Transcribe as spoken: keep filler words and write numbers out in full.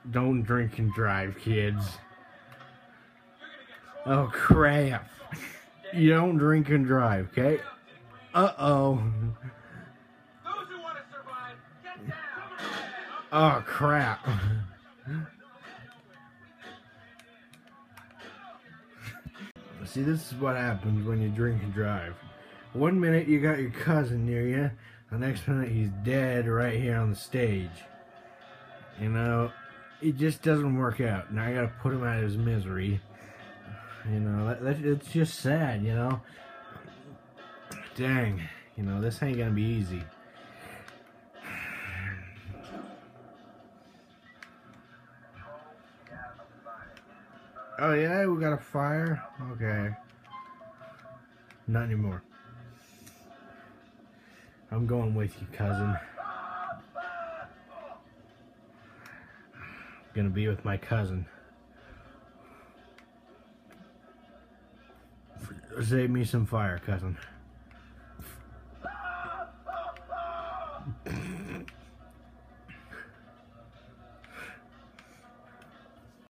Don't drink and drive, kids. Oh, crap. You don't drink and drive, okay? Uh-oh. Oh, crap. See, this is what happens when you drink and drive. One minute you got your cousin near you, the next minute he's dead right here on the stage. You know, it just doesn't work out. Now I gotta put him out of his misery. You know, that, that, it's just sad, you know. Dang, you know, this ain't gonna be easy. Oh yeah, we got a fire? Okay. Not anymore. I'm going with you, cousin. Gonna be with my cousin. Save me some fire, cousin.